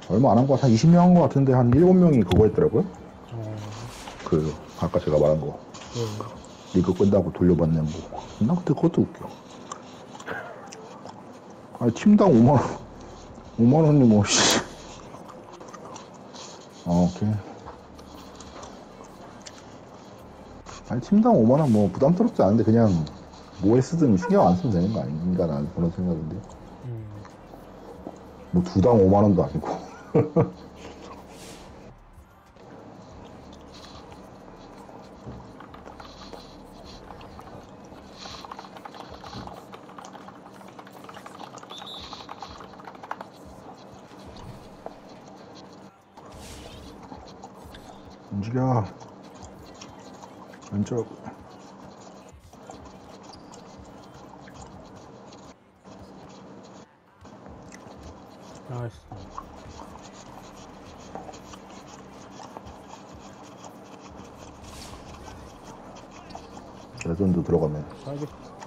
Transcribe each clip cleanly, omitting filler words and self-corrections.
얼마 안 한 거, 한 20명 한 거 같은데, 한 7명이 그거 했더라고요. 그, 아까 제가 말한 거. 리그 끝나고 돌려받는 거. 나 그때 그것도 웃겨. 아니, 팀당 5만원. 5만원이 뭐, 씨. 오케이. 아니, 팀당 5만원 뭐, 부담스럽지 않은데, 그냥, 뭐에 쓰든 신경 안 쓰면 되는 거 아닌가, 나는 그런 생각인데. 뭐, 두당 5만원도 아니고. 움직여. 왼쪽. 나이스. 레전드 들어가네. 빨리.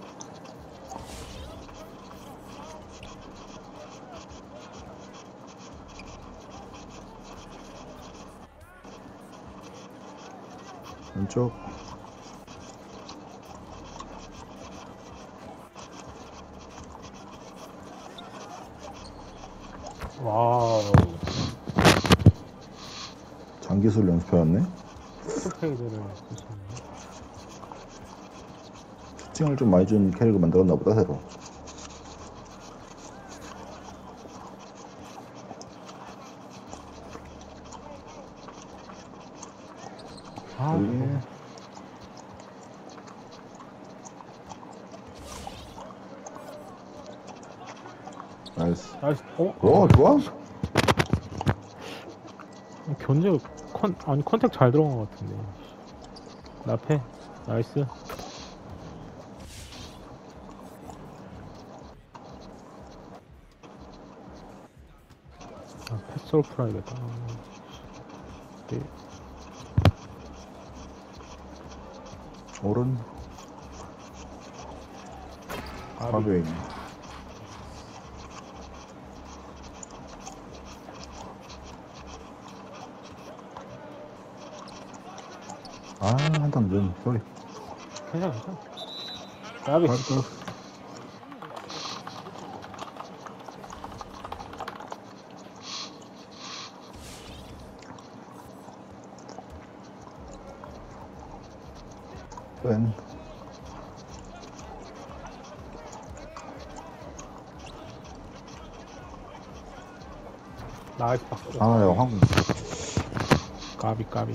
왼쪽. 와우. 장기술 연습해왔네. 포트페이드를 쓰시네. 특징을 좀 많이 준 캐릭을 만들었나 보다, 새로. 아, 여기. 나이스. 나이스. 좋아? 견제 아니 컨택 잘 들어간 것 같은데. 나패. 나이스. 아, 패스로 풀어야겠다. 네. 오른. 가베인. 한탕 좀, 쏘리. 괜찮아. 나비. 왼. 나이스 박스. 야, 황. 까비.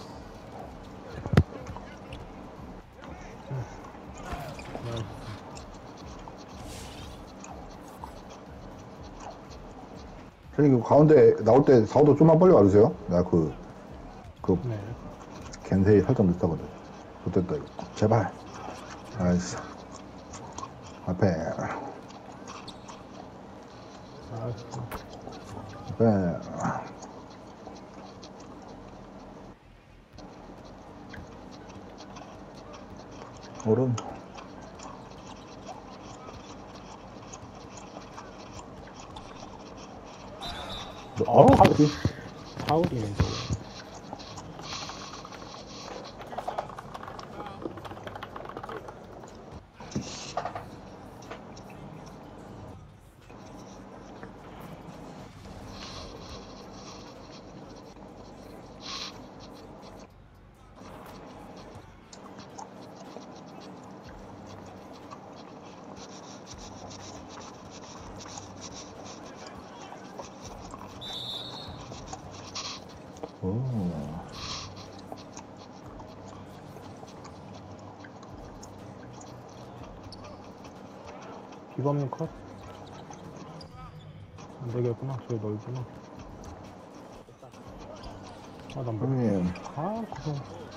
저기 그 가운데 나올 때 사오도 좀만 빨리 와주세요. 나 네. 겐세이 살짝 늦다거든. 좋됐다, 이거. 제발. 나이스. 앞에. 나이스. 앞에. 오른. 파울이네, 저거. 비범님 컷? 안 되겠구나. 저기 넓구나. 난 형님. 고생.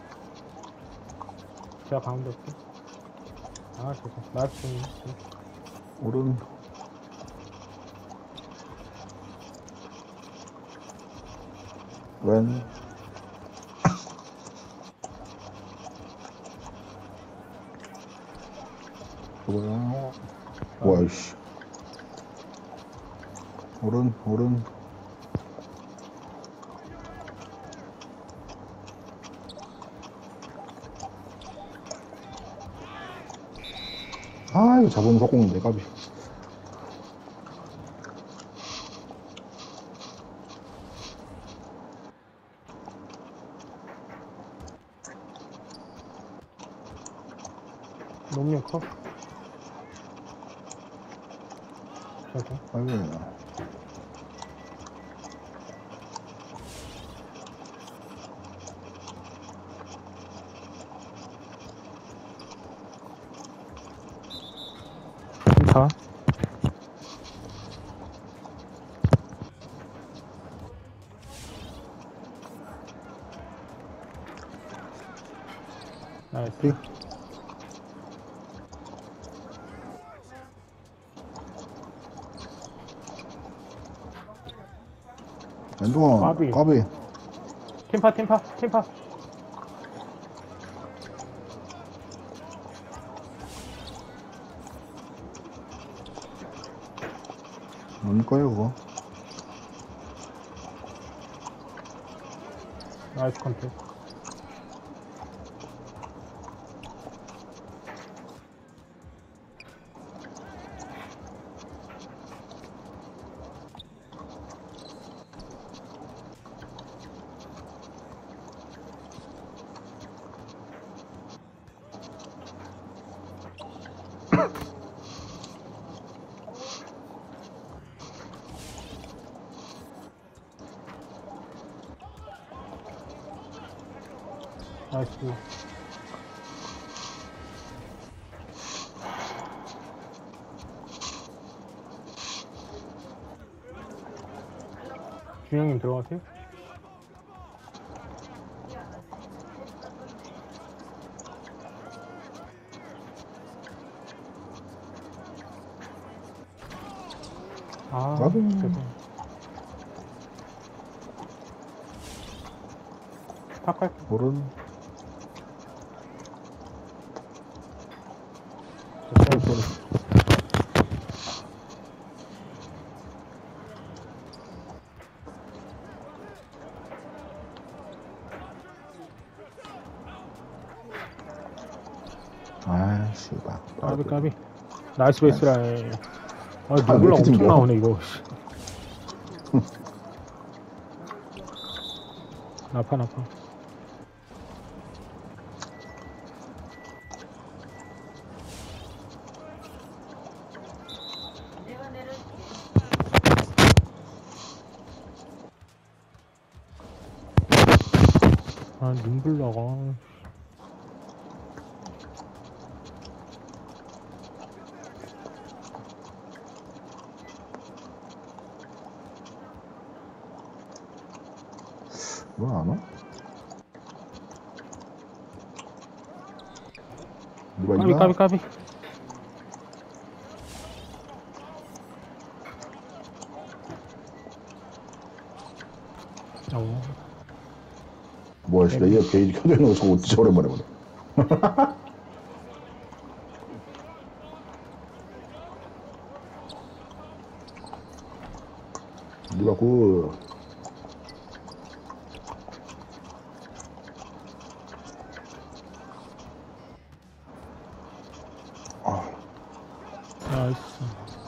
제가 가운데 올게. 죄송. 나이스. 오른. 왼. 뭐야? 와이씨. 오른. 한 명 잡으면 속공인데, 까비. 농력 컷. 저거. 아이고. 다. 나이스. 픽. 엔동아, 까비. 까비. 팀파. 뭡니까요, 그거? 나이스 컨택. 나이스. 준영님 들어가세요. 아, 까비. 죄송. 탑갈. 모른. 아, 씨발. 까비. 나이스 베이스라인. 아, 아, 눈물 왜 이렇게 엄청 튕겨? 나오네, 이거. 나파. 아, 눈물 나가. 뭐야, 안 와? 누가 있나? 까비. 어, 뭐야, 씨, 레이어 게이지 켜져 있는 거 저거 진짜 오랜만에 보네. 누가 그, 나이스.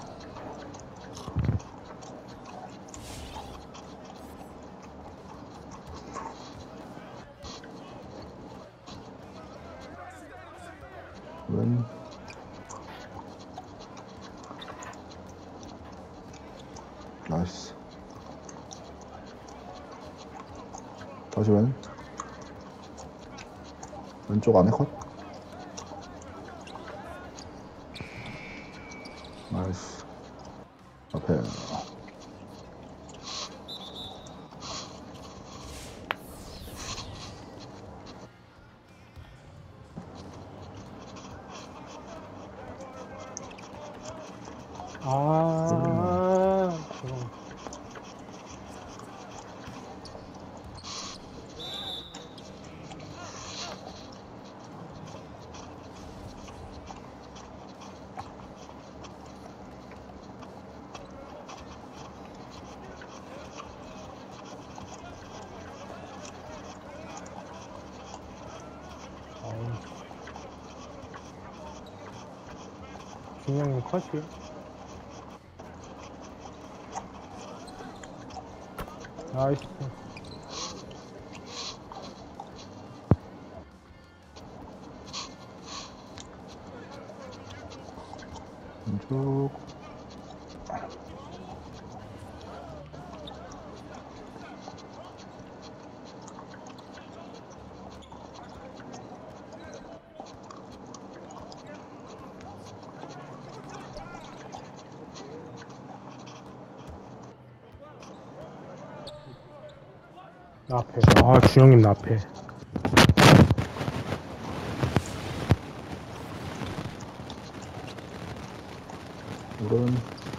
웬, 나이스. 다시 왼. 왼쪽 안에 컷. 나이스. 앞에. 아, 죄송. 중량님 컷이요? 나이스. 왼쪽. 나 앞에. 아, 주영님 나 앞에. 오른.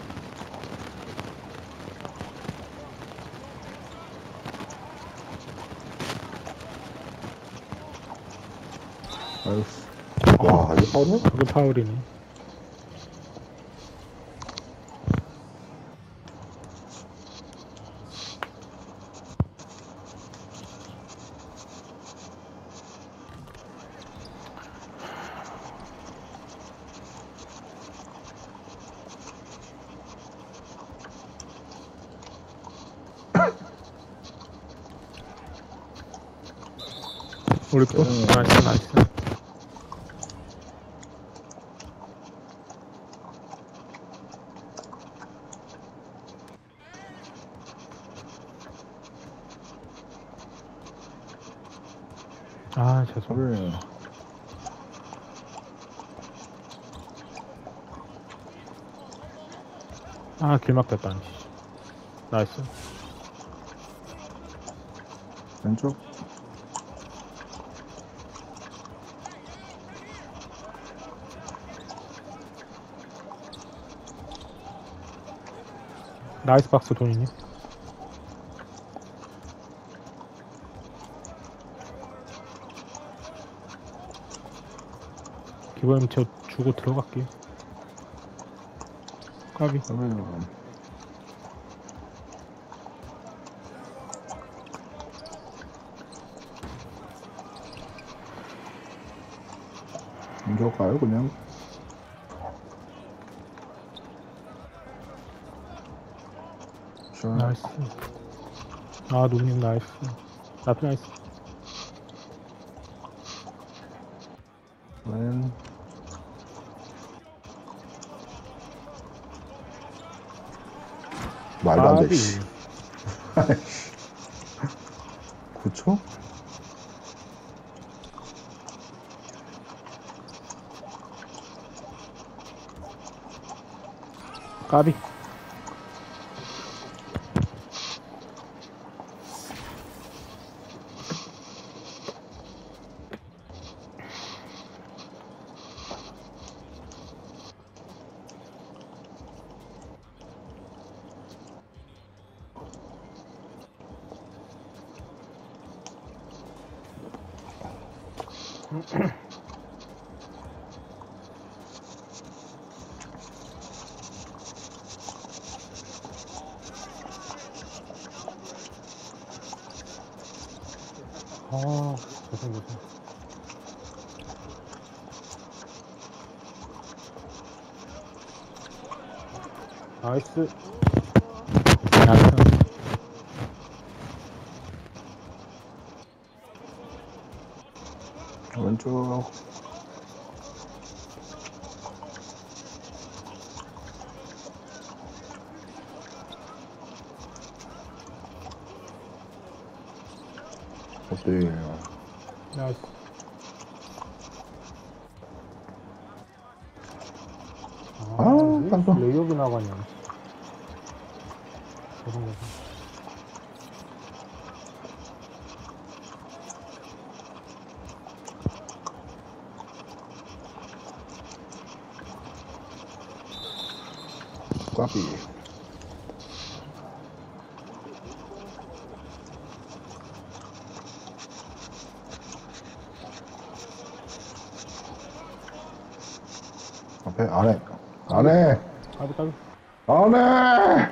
나이스. 와, 이거 파울이야? 그게 파울이네. 우리 거? 나이스, 나이스. 아, 죄송. 그래. 아, 길막됐다. 나이스. 왼쪽. 나이스 박스 돈이니? 기본님 저 주고 들어갈게요. 까비. 그러면 왼쪽 가요, 그냥. 자, 나이스. 아, 누님 나이스. 나도 나이스. 왼. 말도 안 돼, 까비. 씨. 9초? 까비. 아, 죄송. 나이스. 나이스. 왼쪽. 어때? 나이스. 왜 깜짝. 레이업이 나가냐. 죄송. 까비. 앞에, 안에. 안에. 까비. 안에!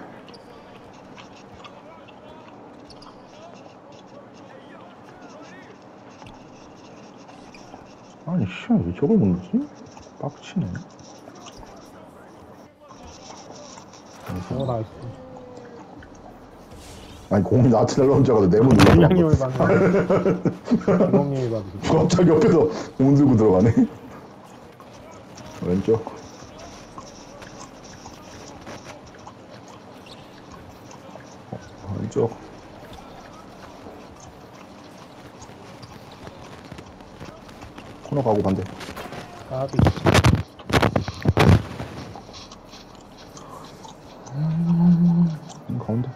아니, 씨, 왜 저걸 못 넣지? 빡치네. 오, 나이스. 아니 공이 나한테 날라온 줄 알고 내문 눌렀어. 분량님을 받는. 주범님이 받으셨어. 갑자기 옆에서 공 들고 들어가네. 왼쪽. 왼쪽. 코너 가고 반대. 까비. 가운데.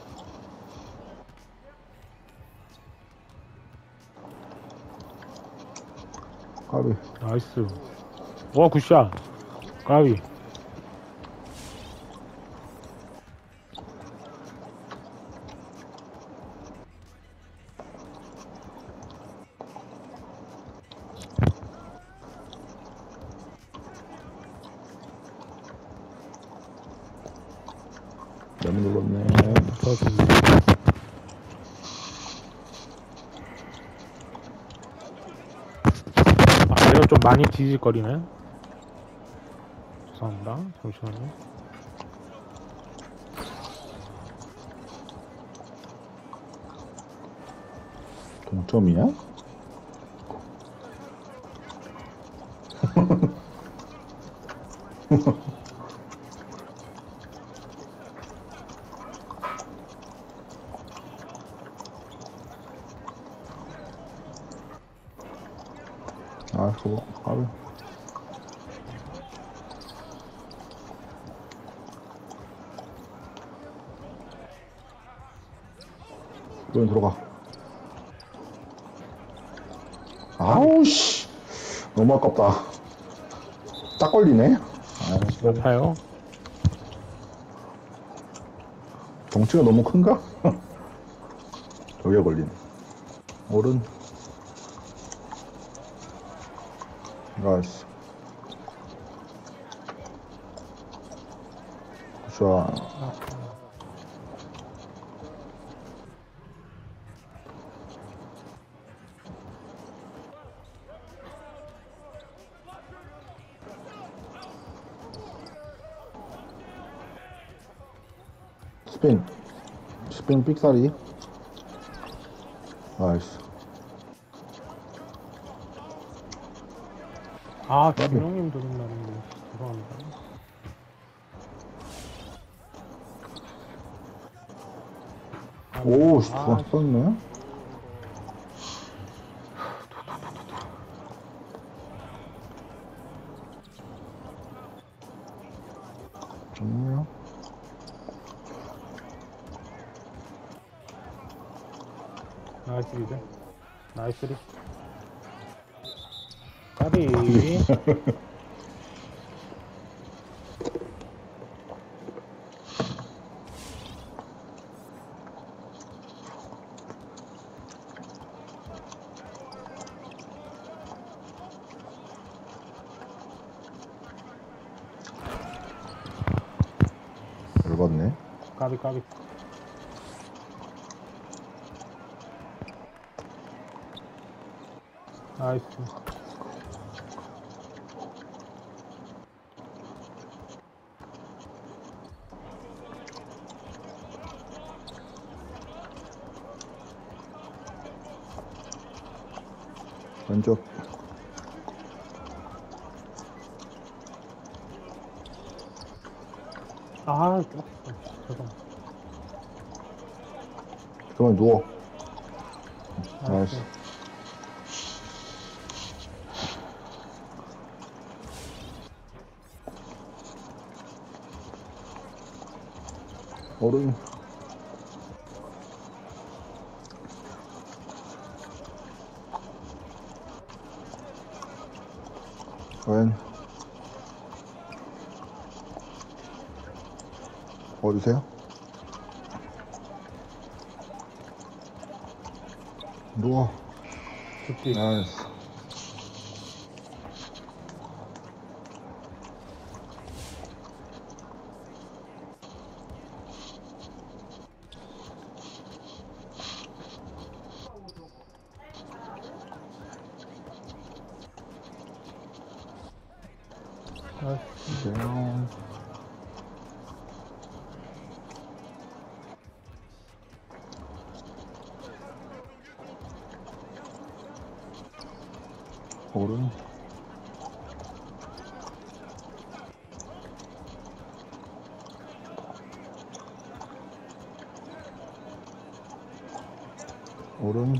까비. 나이스. 와, 굿샷. 까비. 너무 눌렀네. 좋았습니다. 아, 내가 좀 많이 뒤질거리네. 죄송합니다. 잠시만요. 동점이야? 아, 그거, 까비. 이건 들어가. 아우, 씨. 너무 아깝다. 딱 걸리네. 아, 높아요. 덩치가 너무 큰가? 저기에 걸리네. 오른. 나이스. 좋아. 스핀. 스핀 삑사리. 나이스. 아, 준영님 도둑날인데. 죄송합니다. 오, 아, 누가 썼네? 좋네요. 나이스 리드. 나이스 리. 까비. 열받네. 까비 까비. 나이스. 왼쪽. 아, 죄송. 그러면 누워. 나이스. 나이스. 오른. 왼. 어디세요? 누워. 굿디. 나이스. 나이스. 이제요. 오른. 오른.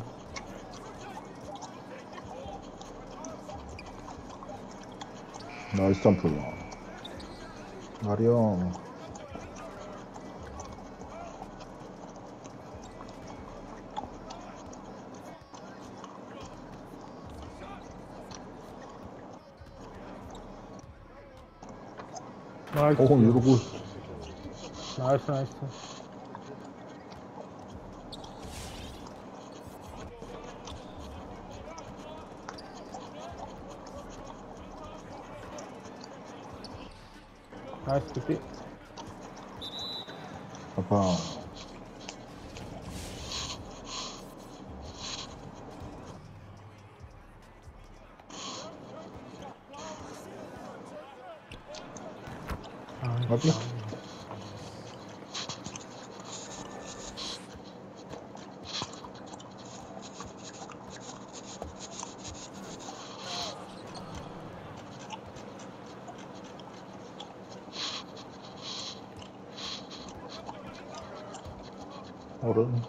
나이스 점프. 마리형. 나이스. 이러고. 나이스, 나이스. 나이스, 삐. 아빠. 아, 맞지? 오른.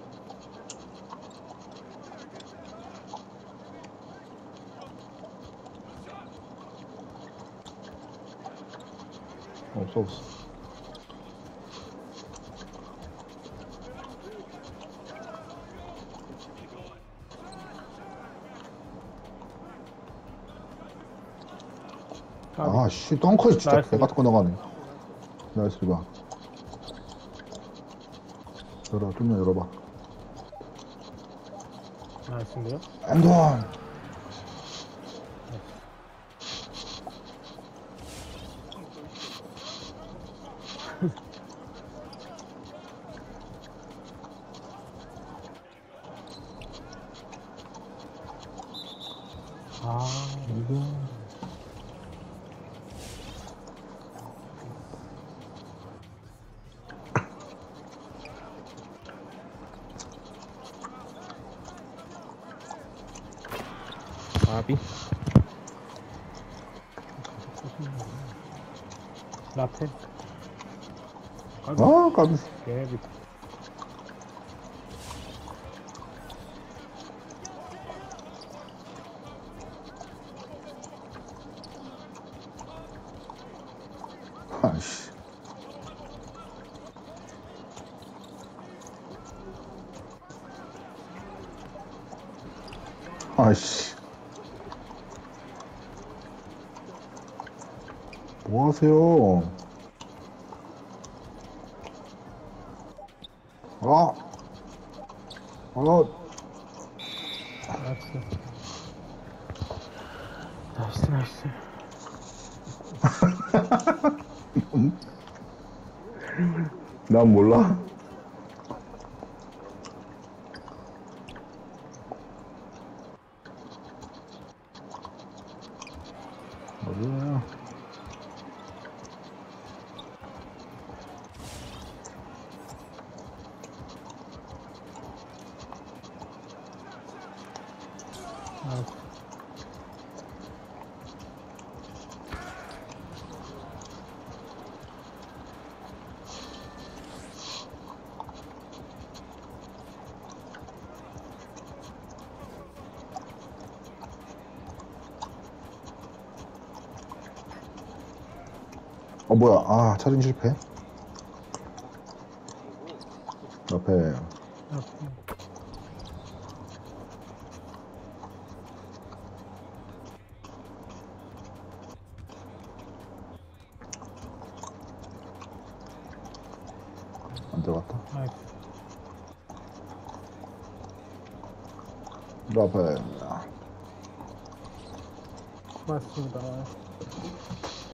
없어. 아, 씨, 덩커 진짜 나이스. 개 같은 거 나가네. 나이스, 봐. 좀 열어봐. 나이스인데요? 엔돈! 아, 이거. 아비. 라페. 아, 까비. 개비. 아이씨. 아이씨. 뭐 하세요? 아! 아, 나이스. 나이스, 나이스. 난 몰라. 어디야? 나이스. 뭐야. 아, 차징 실패. 옆에. 안 들어갔다. 나이스. 옆에. 고맙습니다.